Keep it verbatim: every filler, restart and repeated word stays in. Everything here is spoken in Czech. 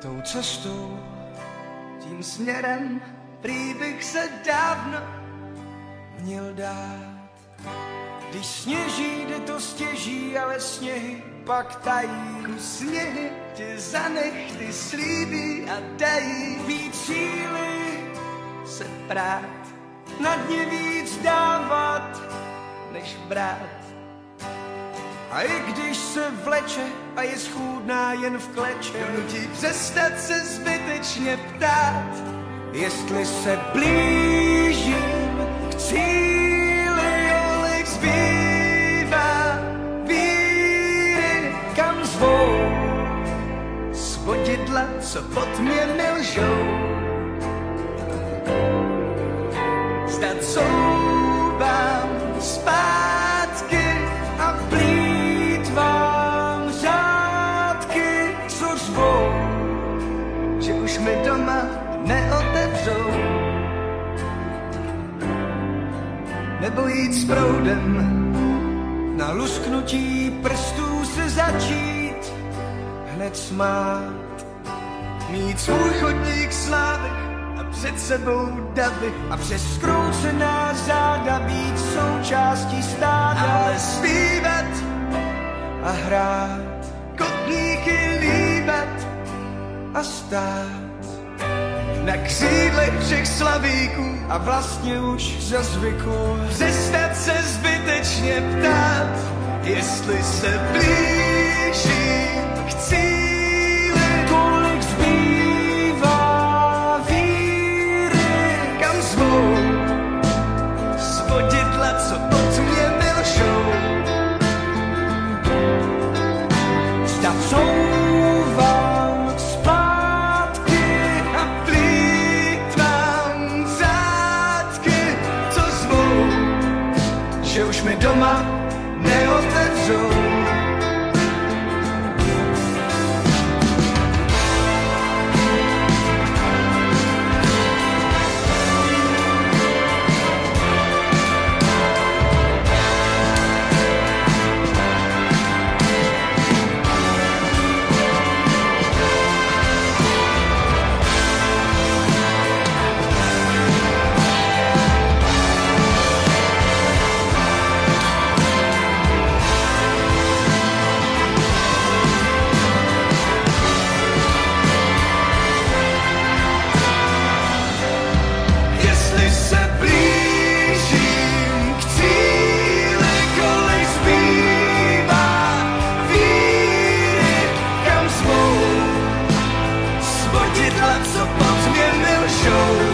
tou cestou, tím směrem, prý bych se dávno měl dát. Když sněží, jde to stěží, ale sněhy pak tají. Kus sněhy tě zanech, ty slíbí a dají víc síly se prát, na dně víc dávat, než brát. A i když se vleče a je schůdná jen v kleče, donutí přestat se zbytečně ptát, jestli se blížím k cíli, kolik zbývá víry, kam zvou svodidla, co pod mě nelžou. Zdat zoubám zpátky a plýtvám řádky, co řvou, že už mi doma neotevřou. Nebo jít s proudem, na lusknutí prstů se začít hned smát. Mít svůj chodník slávy a před sebou davy a přes skroucená záda být součástí stáda. Ale zpívat a hrát, kotníky líbat a stát na křídlech všech slavíků a vlastně už za zvyku přestat se zbytečně ptát, jestli se blížím k cíli, kolik zbývá víry, kam zvou svodidla, co pod mě milžou. Zda couvám zpátky a plýtvám řádky, co zvou, že už mi doma neotevřou. Co pod mě milžou.